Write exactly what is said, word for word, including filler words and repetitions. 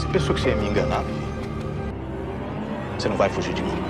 Pensou que você ia me enganar? Você não vai fugir de mim.